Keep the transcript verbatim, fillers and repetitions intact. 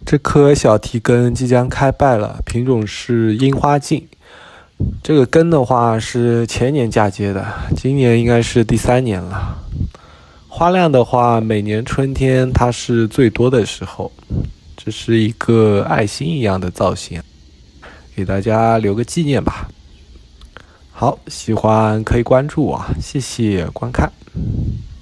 这颗小提根即将开败了，品种是樱花镜。这个根的话是前年嫁接的，今年应该是第三年了。花量的话，每年春天它是最多的时候。这是一个爱心一样的造型，给大家留个纪念吧。好，喜欢可以关注我，谢谢观看。